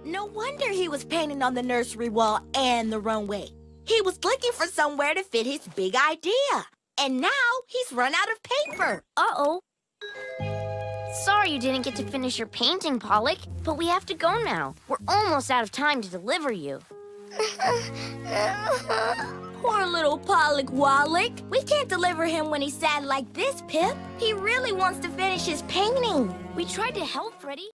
No wonder he was painting on the nursery wall and the runway. He was looking for somewhere to fit his big idea. And now he's run out of paper. Uh-oh. Sorry you didn't get to finish your painting, Pollock, but we have to go now. We're almost out of time to deliver you. Poor little Pollock Wallach. We can't deliver him when he's sad like this, Pip. He really wants to finish his painting. We tried to help, Freddy.